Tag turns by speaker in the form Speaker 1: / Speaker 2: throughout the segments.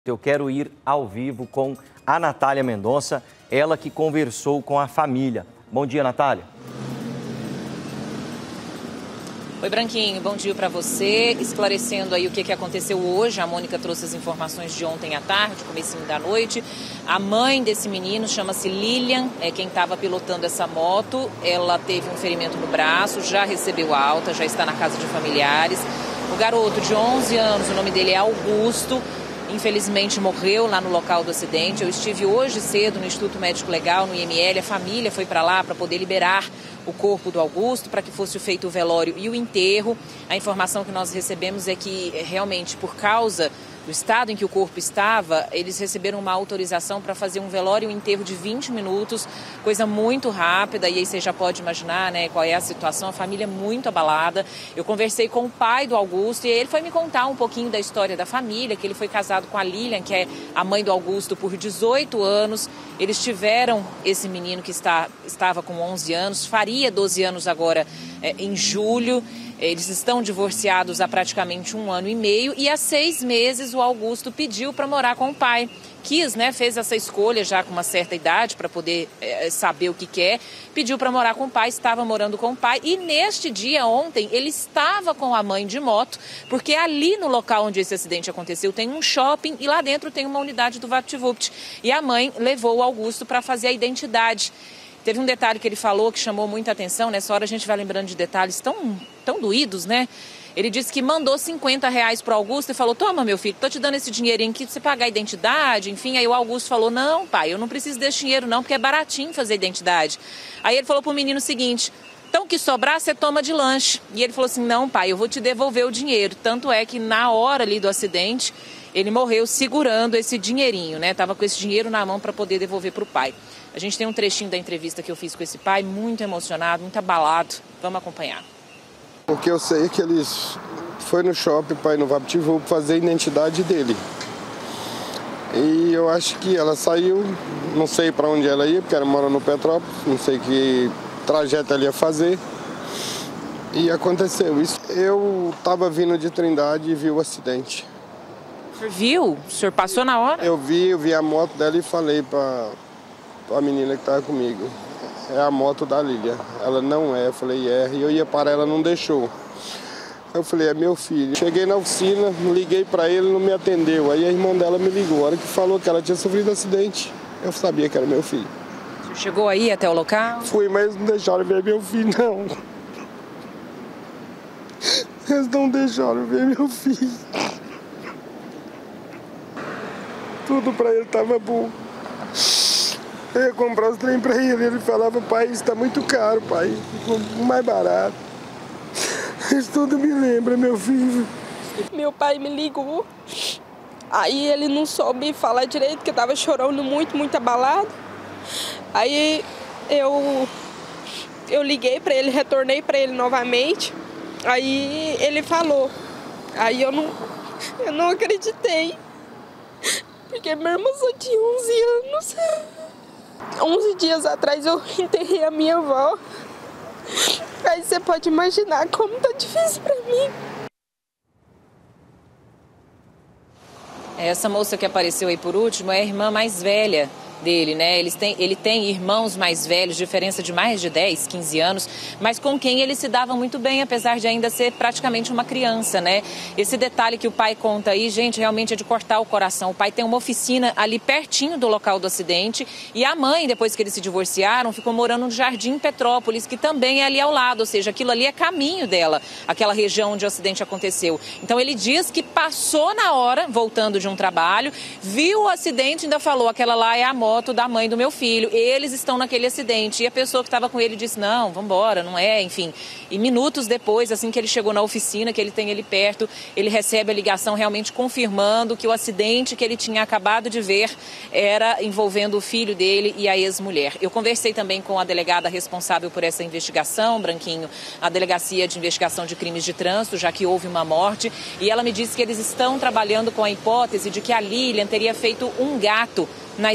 Speaker 1: Eu quero ir ao vivo com a Natália Mendonça, ela que conversou com a família. Bom dia, Natália.
Speaker 2: Oi, Branquinho, bom dia para você. Esclarecendo aí o que aconteceu hoje, a Mônica trouxe as informações de ontem à tarde, comecinho da noite. A mãe desse menino chama-se Lilian, é quem estava pilotando essa moto. Ela teve um ferimento no braço, já recebeu alta, já está na casa de familiares. O garoto de 11 anos, o nome dele é Augusto, infelizmente morreu lá no local do acidente. Eu estive hoje cedo no Instituto Médico Legal, no IML, a família foi para lá para poder liberar o corpo do Augusto para que fosse feito o velório e o enterro. A informação que nós recebemos é que realmente por causa do estado em que o corpo estava, eles receberam uma autorização para fazer um velório e um enterro de 20 minutos, coisa muito rápida, e aí você já pode imaginar, né, qual é a situação, a família muito abalada. Eu conversei com o pai do Augusto e ele foi me contar um pouquinho da história da família, que ele foi casado com a Lilian, que é a mãe do Augusto, por 18 anos. Eles tiveram esse menino que estava com 11 anos, faria 12 anos agora em julho. Eles estão divorciados há praticamente 1 ano e meio e há 6 meses o Augusto pediu para morar com o pai. Quis, né, fez essa escolha já com uma certa idade para poder saber o que quer, pediu para morar com o pai, estava morando com o pai e neste dia, ontem, ele estava com a mãe de moto, porque ali no local onde esse acidente aconteceu tem um shopping e lá dentro tem uma unidade do VaptVupt. E a mãe levou o Augusto para fazer a identidade. Teve um detalhe que ele falou que chamou muita atenção, nessa hora a gente vai lembrando de detalhes tão doídos, né? Ele disse que mandou R$50 para o Augusto e falou, toma meu filho, tô te dando esse dinheirinho aqui para você pagar a identidade, enfim. Aí o Augusto falou, não pai, eu não preciso desse dinheiro não, porque é baratinho fazer identidade. Aí ele falou pro menino o seguinte, então que sobrar você toma de lanche. E ele falou assim, não pai, eu vou te devolver o dinheiro. Tanto é que na hora ali do acidente, ele morreu segurando esse dinheirinho, né? Tava com esse dinheiro na mão para poder devolver pro pai. A gente tem um trechinho da entrevista que eu fiz com esse pai, muito emocionado, muito abalado. Vamos acompanhar.
Speaker 3: Porque eu sei que eles foi no shopping para ir no VaptVupt fazer a identidade dele. E eu acho que ela saiu, não sei para onde ela ia, porque ela mora no Petrópolis, não sei que trajeto ela ia fazer. E aconteceu isso. Eu estava vindo de Trindade e vi o acidente.
Speaker 2: O senhor viu? O senhor passou na hora?
Speaker 3: Eu vi a moto dela e falei para a menina que estava comigo. É a moto da Lilian. Ela não é. Eu falei, é. E eu ia parar, ela não deixou. Eu falei, é meu filho. Cheguei na oficina, liguei para ele, não me atendeu. Aí a irmã dela me ligou. A hora que falou que ela tinha sofrido acidente, eu sabia que era meu filho.
Speaker 2: O senhor chegou aí até o local?
Speaker 3: Fui, mas não deixaram ver meu filho, não. Eles não deixaram ver meu filho. Tudo para ele estava bom. Eu ia comprar os trem pra ele falava, pai, isso tá muito caro, pai, mais barato. Isso tudo me lembra, meu filho.
Speaker 4: Meu pai me ligou, aí ele não soube falar direito, porque tava chorando muito abalado. Aí eu liguei pra ele, retornei pra ele novamente, aí ele falou. Aí eu não acreditei, porque meu irmão só tinha 11 anos. 11 dias atrás eu enterrei a minha avó. Aí você pode imaginar como tá difícil pra mim.
Speaker 2: Essa moça que apareceu aí por último é a irmã mais velha dele, né? Ele tem irmãos mais velhos, diferença de mais de 10, 15 anos, mas com quem ele se dava muito bem, apesar de ainda ser praticamente uma criança, né? Esse detalhe que o pai conta aí, gente, realmente é de cortar o coração. O pai tem uma oficina ali pertinho do local do acidente e a mãe, depois que eles se divorciaram, ficou morando no Jardim Petrópolis, que também é ali ao lado, ou seja, aquilo ali é caminho dela, aquela região onde o acidente aconteceu. Então ele diz que passou na hora, voltando de um trabalho, viu o acidente e ainda falou, aquela lá é a moto da mãe do meu filho, eles estão naquele acidente. E a pessoa que estava com ele disse, não, vamos embora, não é, enfim. E minutos depois, assim que ele chegou na oficina, que ele tem ali perto, ele recebe a ligação realmente confirmando que o acidente que ele tinha acabado de ver era envolvendo o filho dele e a ex-mulher. Eu conversei também com a delegada responsável por essa investigação, Branquinho, a Delegacia de Investigação de Crimes de Trânsito, já que houve uma morte, e ela me disse que eles estão trabalhando com a hipótese de que a Lilian teria feito um gato na expressão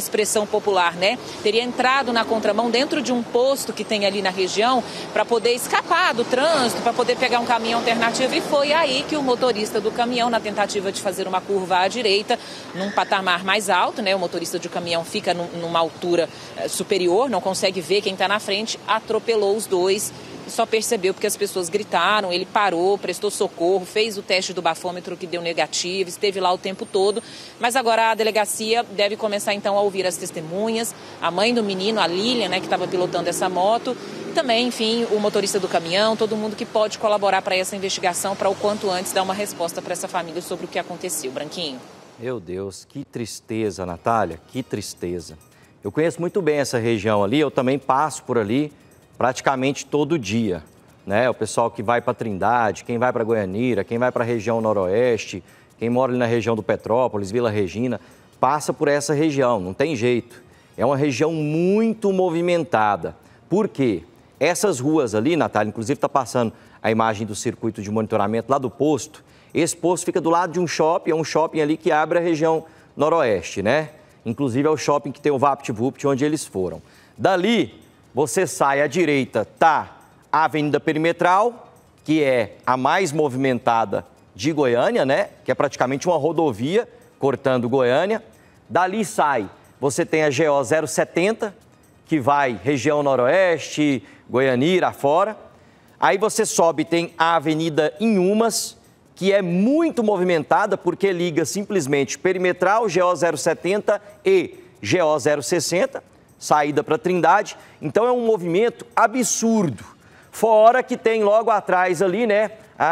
Speaker 2: expressão popular, né? Teria entrado na contramão dentro de um posto que tem ali na região para poder escapar do trânsito, para poder pegar um caminho alternativo, e foi aí que o motorista do caminhão, na tentativa de fazer uma curva à direita, num patamar mais alto, né? O motorista de caminhão fica numa altura superior, não consegue ver quem está na frente, atropelou os dois. Só percebeu porque as pessoas gritaram, ele parou, prestou socorro, fez o teste do bafômetro que deu negativo, esteve lá o tempo todo. Mas agora a delegacia deve começar então a ouvir as testemunhas, a mãe do menino, a Lilian, né, que estava pilotando essa moto, e também, enfim, o motorista do caminhão, todo mundo que pode colaborar para essa investigação, para o quanto antes dar uma resposta para essa família sobre o que aconteceu. Branquinho.
Speaker 1: Meu Deus, que tristeza, Natália, que tristeza. Eu conheço muito bem essa região ali, eu também passo por ali praticamente todo dia, né? O pessoal que vai para Trindade, quem vai para Goianira, quem vai para a região noroeste, quem mora ali na região do Petrópolis, Vila Regina, passa por essa região, não tem jeito. É uma região muito movimentada. Por quê? Essas ruas ali, Natália, inclusive está passando a imagem do circuito de monitoramento lá do posto. Esse posto fica do lado de um shopping, é um shopping ali que abre a região noroeste, né? Inclusive é o shopping que tem o VaptVupt, onde eles foram. Dali, você sai à direita, tá a Avenida Perimetral, que é a mais movimentada de Goiânia, né? Que é praticamente uma rodovia cortando Goiânia. Dali sai, você tem a GO 070, que vai região noroeste, Goianira, afora. Aí você sobe, tem a Avenida Inhumas, que é muito movimentada porque liga simplesmente Perimetral, GO 070 e GO 060. Saída para Trindade, então é um movimento absurdo. Fora que tem logo atrás ali, né,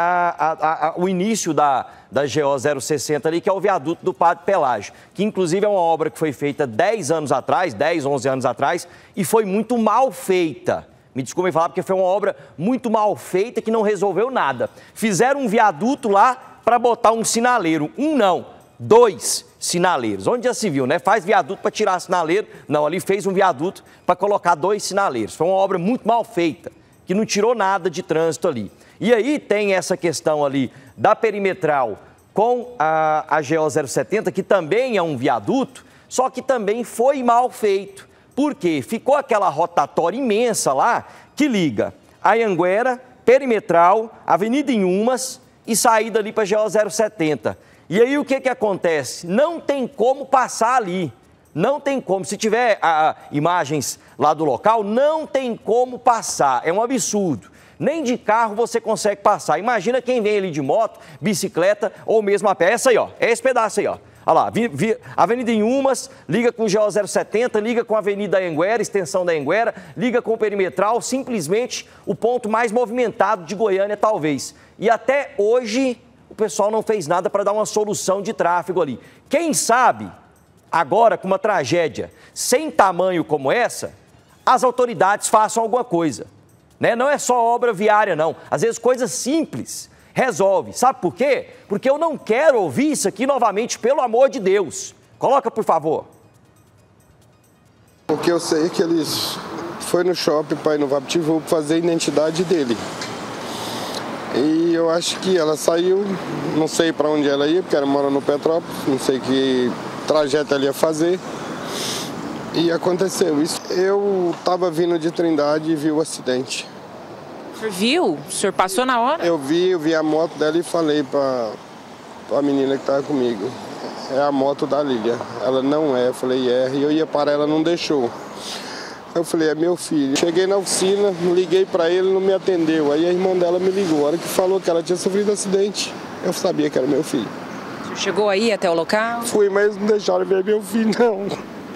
Speaker 1: o início da GO 060 ali, que é o viaduto do Padre Pelágio, que inclusive é uma obra que foi feita 10 anos atrás, 10, 11 anos atrás, e foi muito mal feita. Me desculpem falar, porque foi uma obra muito mal feita que não resolveu nada. Fizeram um viaduto lá para botar um sinaleiro, dois sinaleiros. Onde já se viu, né? Faz viaduto para tirar sinaleiro. Não, ali fez um viaduto para colocar 2 sinaleiros. Foi uma obra muito mal feita, que não tirou nada de trânsito ali. E aí tem essa questão ali da Perimetral com a GO 070, que também é um viaduto, só que também foi mal feito. Por quê? Ficou aquela rotatória imensa lá que liga Anhanguera, Perimetral, Avenida Inhumas e saída ali para a GO 070. E aí o que acontece? Não tem como passar ali, não tem como. Se tiver imagens lá do local, não tem como passar, é um absurdo. Nem de carro você consegue passar. Imagina quem vem ali de moto, bicicleta ou mesmo a pé. Essa aí, ó, é esse pedaço aí, ó. Olha lá, Avenida Inhumas, liga com o GO 070, liga com a Avenida Anhanguera, extensão da Anhanguera, liga com o Perimetral, simplesmente o ponto mais movimentado de Goiânia, talvez. E até hoje o pessoal não fez nada para dar uma solução de tráfego ali. Quem sabe, agora com uma tragédia sem tamanho como essa, as autoridades façam alguma coisa, né? Não é só obra viária, não. Às vezes coisas simples resolve. Sabe por quê? Porque eu não quero ouvir isso aqui novamente, pelo amor de Deus. Coloca, por favor.
Speaker 3: Porque eu sei que eles foi no shopping para ir no VaptVupt fazer a identidade dele. E eu acho que ela saiu, não sei para onde ela ia, porque ela mora no Petrópolis, não sei que trajeto ela ia fazer. E aconteceu isso. Eu estava vindo de Trindade e vi o acidente.
Speaker 2: O senhor viu? O senhor passou na hora?
Speaker 3: Eu vi a moto dela e falei para a menina que estava comigo. É a moto da Lilian. Ela não é. Eu falei, é. E eu ia parar, ela não deixou. Eu falei, é meu filho. Cheguei na oficina, liguei para ele, não me atendeu. Aí a irmã dela me ligou. A hora que falou que ela tinha sofrido acidente, eu sabia que era meu filho.
Speaker 2: O senhor chegou aí até o local?
Speaker 3: Fui, mas não deixaram ver meu filho, não.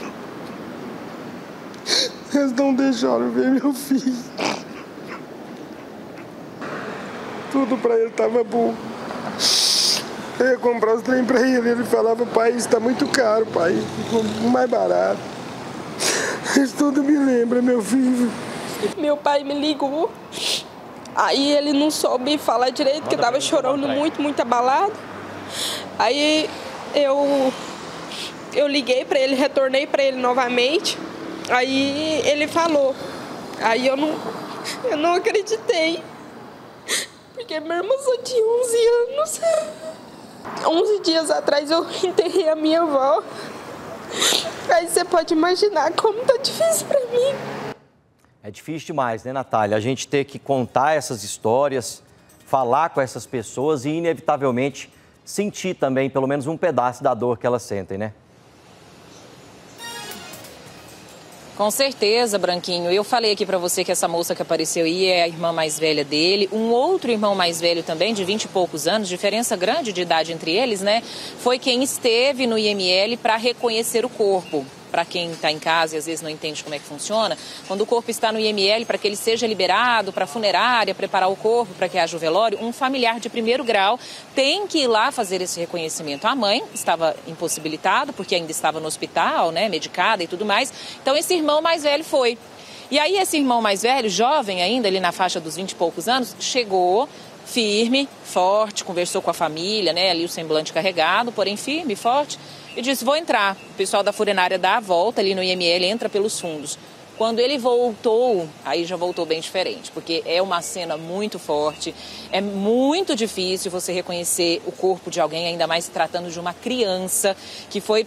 Speaker 3: Eles não deixaram ver meu filho. Tudo pra ele tava bom. Eu ia comprar os trem pra ele. Ele falava, pai, isso tá muito caro, pai. Ficou mais barato. Isso tudo me lembra, meu filho.
Speaker 4: Meu pai me ligou. Aí ele não soube falar direito, porque tava chorando muito abalado. Aí eu liguei pra ele, retornei pra ele novamente. Aí ele falou. Aí eu não acreditei. Porque minha irmã só tinha 11 anos. 11 dias atrás eu enterrei a minha avó. Aí você pode imaginar como tá difícil para mim.
Speaker 1: É difícil demais, né, Natália? A gente ter que contar essas histórias, falar com essas pessoas e, inevitavelmente, sentir também pelo menos um pedaço da dor que elas sentem, né?
Speaker 2: Com certeza, Branquinho. Eu falei aqui pra você que essa moça que apareceu aí é a irmã mais velha dele. Um outro irmão mais velho também, de 20 e poucos anos, diferença grande de idade entre eles, né? Foi quem esteve no IML para reconhecer o corpo. Para quem está em casa e às vezes não entende como é que funciona, quando o corpo está no IML, para que ele seja liberado para a funerária, preparar o corpo para que haja o velório, um familiar de primeiro grau tem que ir lá fazer esse reconhecimento. A mãe estava impossibilitada, porque ainda estava no hospital, né, medicada e tudo mais, então esse irmão mais velho foi. E aí esse irmão mais velho, jovem ainda, ali na faixa dos 20 e poucos anos, chegou firme, forte, conversou com a família, né, ali o semblante carregado, porém firme, forte, e disse, vou entrar. O pessoal da funerária dá a volta ali no IML, entra pelos fundos. Quando ele voltou, aí já voltou bem diferente, porque é uma cena muito forte, é muito difícil você reconhecer o corpo de alguém, ainda mais se tratando de uma criança que foi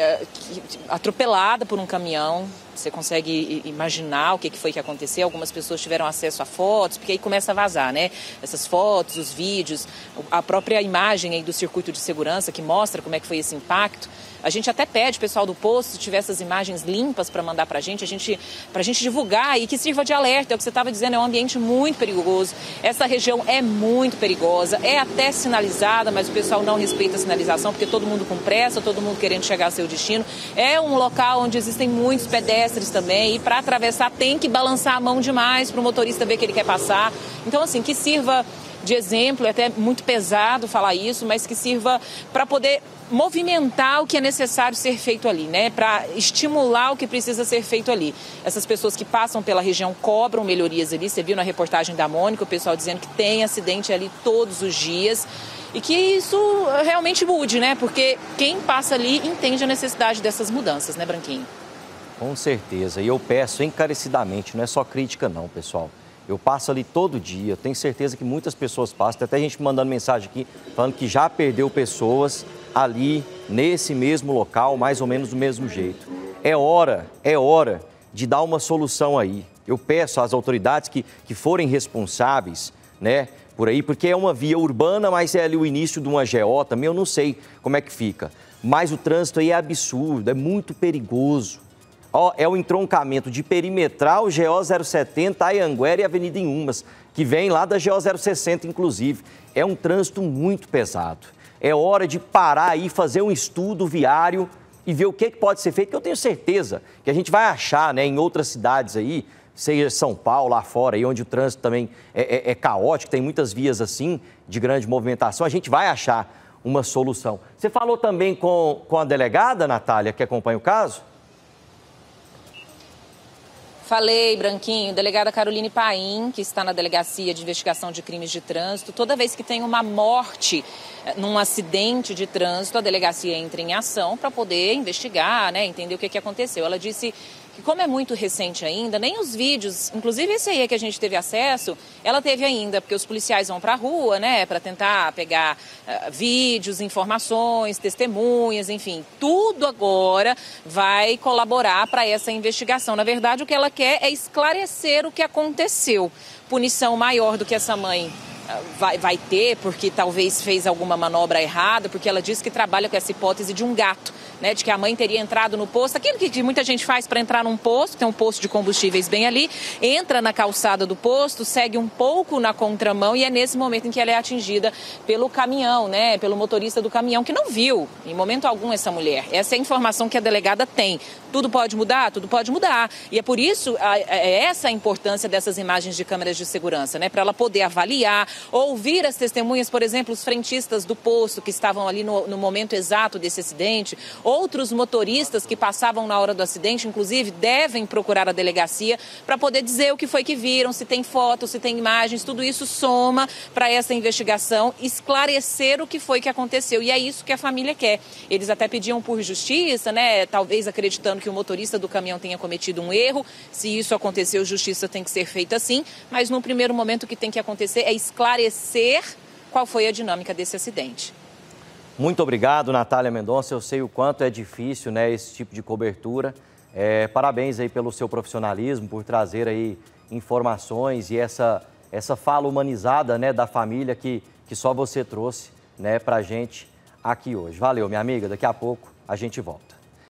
Speaker 2: atropelada por um caminhão. Você consegue imaginar o que foi que aconteceu? Algumas pessoas tiveram acesso a fotos, porque aí começa a vazar, né? Essas fotos, os vídeos, a própria imagem aí do circuito de segurança que mostra como é que foi esse impacto. A gente até pede, pessoal do posto, se tiver essas imagens limpas para mandar para a gente divulgar e que sirva de alerta. É o que você estava dizendo, é um ambiente muito perigoso. Essa região é muito perigosa, é até sinalizada, mas o pessoal não respeita a sinalização, porque todo mundo com pressa, todo mundo querendo chegar ao seu destino. É um local onde existem muitos pedestres também, e para atravessar tem que balançar a mão demais para o motorista ver que ele quer passar. Então, assim, que sirva de exemplo, é até muito pesado falar isso, mas que sirva para poder movimentar o que é necessário ser feito ali, né? Para estimular o que precisa ser feito ali. Essas pessoas que passam pela região cobram melhorias ali. Você viu na reportagem da Mônica, o pessoal dizendo que tem acidente ali todos os dias. E que isso realmente mude, né? Porque quem passa ali entende a necessidade dessas mudanças, né, Branquinho?
Speaker 1: Com certeza. E eu peço encarecidamente, não é só crítica não, pessoal. Eu passo ali todo dia, tenho certeza que muitas pessoas passam, tem até gente me mandando mensagem aqui, falando que já perdeu pessoas ali, nesse mesmo local, mais ou menos do mesmo jeito. É hora de dar uma solução aí. Eu peço às autoridades que forem responsáveis, né, por aí, porque é uma via urbana, mas é ali o início de uma GO também, eu não sei como é que fica. Mas o trânsito aí é absurdo, é muito perigoso. É o entroncamento de Perimetral, GO 070, Anhanguera e Avenida Inhumas, que vem lá da GO 060, inclusive. É um trânsito muito pesado. É hora de parar aí, fazer um estudo viário e ver o que pode ser feito, que eu tenho certeza que a gente vai achar, né, em outras cidades aí, seja São Paulo, lá fora, aí onde o trânsito também é caótico, tem muitas vias assim, de grande movimentação, a gente vai achar uma solução. Você falou também com a delegada, Natália, que acompanha o caso?
Speaker 2: Falei, Branquinho, delegada Caroline Paim, que está na Delegacia de Investigação de Crimes de Trânsito. Toda vez que tem uma morte num acidente de trânsito, a delegacia entra em ação para poder investigar, né, entender o que aconteceu. Ela disse que, como é muito recente ainda, nem os vídeos, inclusive esse aí que a gente teve acesso, ela teve ainda, porque os policiais vão para a rua, né, para tentar pegar vídeos, informações, testemunhas, enfim, tudo agora vai colaborar para essa investigação. Na verdade, o que ela quer é esclarecer o que aconteceu. Punição maior do que essa mãe vai ter, porque talvez fez alguma manobra errada, porque ela disse que trabalha com essa hipótese de um gato, né, de que a mãe teria entrado no posto, aquilo que muita gente faz para entrar num posto, tem um posto de combustíveis bem ali, entra na calçada do posto, segue um pouco na contramão e é nesse momento em que ela é atingida pelo caminhão, né, pelo motorista do caminhão, que não viu em momento algum essa mulher. Essa é a informação que a delegada tem. Tudo pode mudar? Tudo pode mudar. E é por isso essa a importância dessas imagens de câmeras de segurança, né, para ela poder avaliar, ouvir as testemunhas, por exemplo, os frentistas do posto que estavam ali no momento exato desse acidente. Outros motoristas que passavam na hora do acidente, inclusive, devem procurar a delegacia para poder dizer o que foi que viram, se tem fotos, se tem imagens, tudo isso soma para essa investigação, esclarecer o que foi que aconteceu. E é isso que a família quer. Eles até pediam por justiça, né? Talvez acreditando que o motorista do caminhão tenha cometido um erro. Se isso aconteceu, justiça tem que ser feita assim. Mas no primeiro momento o que tem que acontecer é esclarecer qual foi a dinâmica desse acidente.
Speaker 1: Muito obrigado, Natália Mendonça. Eu sei o quanto é difícil, né, esse tipo de cobertura. Parabéns aí pelo seu profissionalismo, por trazer aí informações e essa fala humanizada, né, da família que só você trouxe, né, pra gente aqui hoje. Valeu, minha amiga. Daqui a pouco a gente volta.